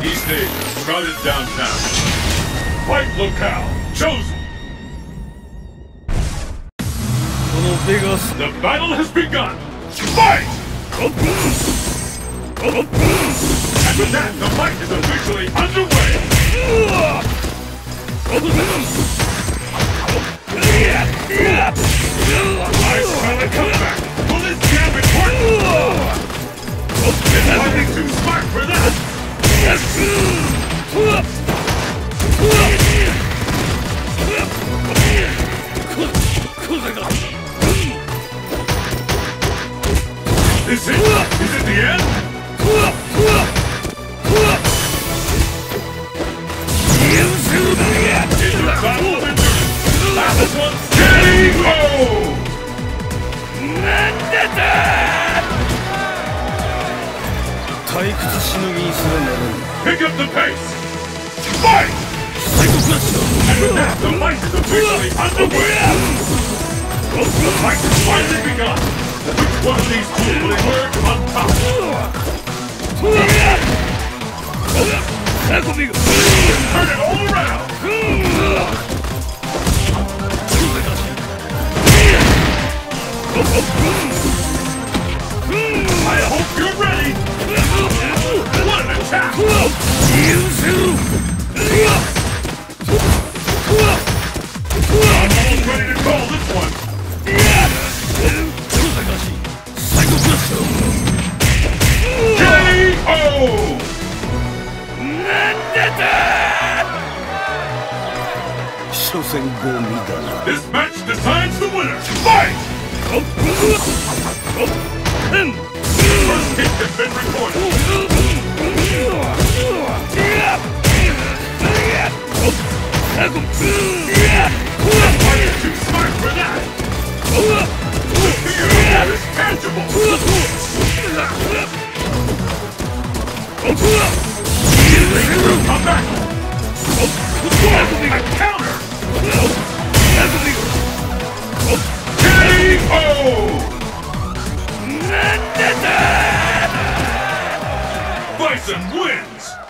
East stage, crowded downtown. Fight locale chosen. The battle has begun. Fight! And with that, the fight is officially underway. Nice solid comeback. Will this damage work? It's fighting too smart for that. Is it the end? It's a battle of endurance. Last one, K.O. Pick up the pace. Fight! And with that, the fight is officially underway. The fight has finally begun. Which one of these two will emerge on top? Turn it all around! I hope you're ready! What an attack! I'm almost ready to call this one! K.O. This match decides the winner. Fight! First hit has been recorded. The fight is too smart for that. The fear is tangible. Come back! A counter! K.O. Bison wins!